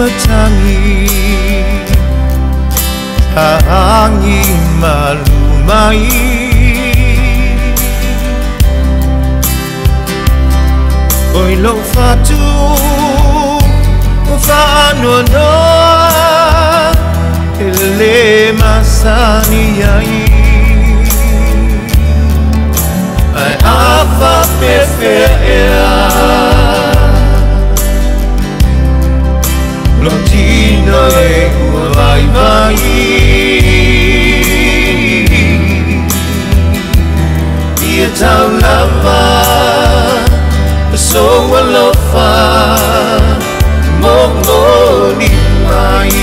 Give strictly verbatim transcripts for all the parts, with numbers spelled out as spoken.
tangi hangi malumai oi lo fatu fa no no ele masani ai ai afa perfeita Lontino e vai vai Ia tau lava So alofa Mongoli mai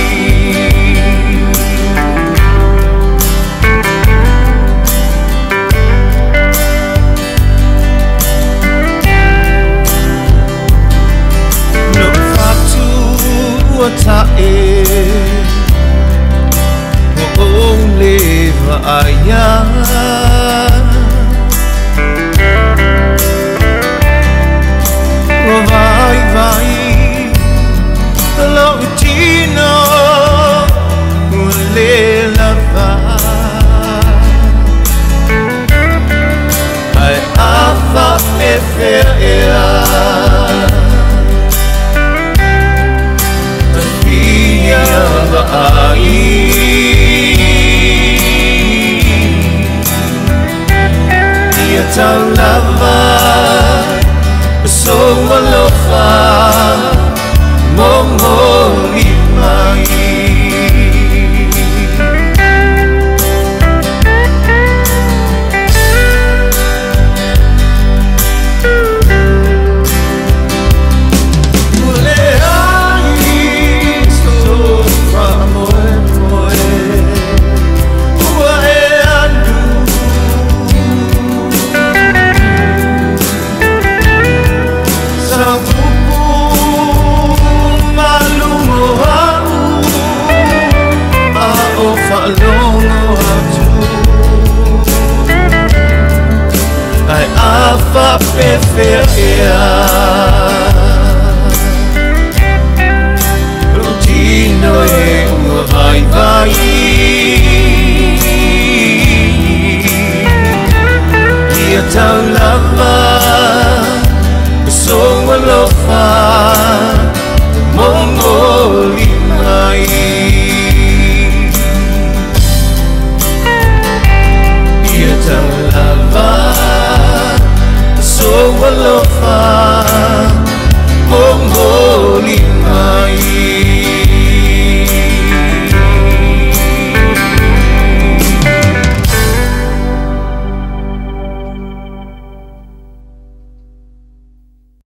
tae o le vaia o vai vai lo tino o le lava ai afa perfeita ai Ia tau lava So alofa Mongoli mai Afa perfeita